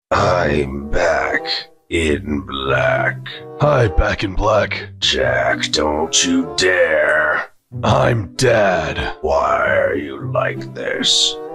I'm back in black. Hi, Back in Black. Jack, don't you dare. I'm Dad. Why are you like this?